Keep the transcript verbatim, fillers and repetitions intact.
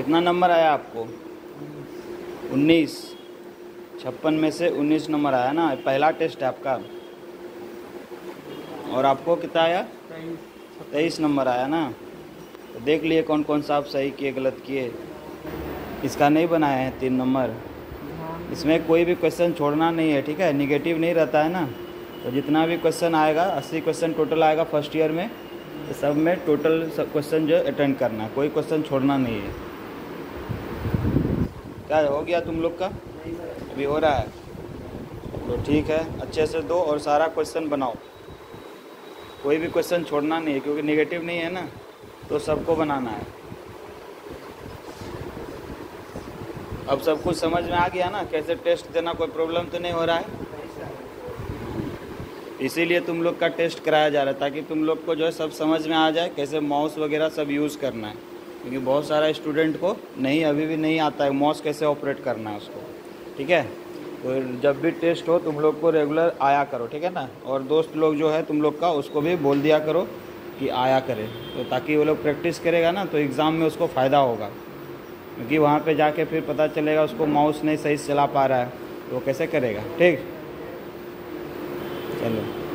कितना नंबर आया आपको? उन्नीस। छप्पन में से उन्नीस नंबर आया ना, पहला टेस्ट है आपका। और आपको कितना आया? तेईस नंबर आया ना। तो देख लिए कौन कौन सा आप सही किए गलत किए। इसका नहीं बनाए हैं तीन नंबर। इसमें कोई भी क्वेश्चन छोड़ना नहीं है, ठीक है? निगेटिव नहीं रहता है ना। तो जितना भी क्वेश्चन आएगा, अस्सी क्वेश्चन टोटल आएगा फर्स्ट ईयर में, तो सब में टोटल सब क्वेश्चन जो अटेंड करना है, कोई क्वेश्चन छोड़ना नहीं है। क्या हो गया तुम लोग का? अभी हो रहा है तो ठीक है, अच्छे से दो और सारा क्वेश्चन बनाओ। कोई भी क्वेश्चन छोड़ना नहीं है, क्योंकि नेगेटिव नहीं है ना, तो सबको बनाना है। अब सब कुछ समझ में आ गया ना, कैसे टेस्ट देना, कोई प्रॉब्लम तो नहीं हो रहा है? इसीलिए तुम लोग का टेस्ट कराया जा रहा है, ताकि तुम लोग को जो है सब समझ में आ जाए, कैसे माउस वगैरह सब यूज़ करना है। क्योंकि बहुत सारा स्टूडेंट को नहीं, अभी भी नहीं आता है माउस कैसे ऑपरेट करना है उसको, ठीक है? तो जब भी टेस्ट हो तुम लोग को रेगुलर आया करो, ठीक है ना? और दोस्त लोग जो है तुम लोग का, उसको भी बोल दिया करो कि आया करे, तो ताकि वो लोग प्रैक्टिस करेगा ना, तो एग्ज़ाम में उसको फ़ायदा होगा। क्योंकि वहाँ पे जाके फिर पता चलेगा उसको माउस नहीं सही से चला पा रहा है, तो वो कैसे करेगा, ठीक? चलो।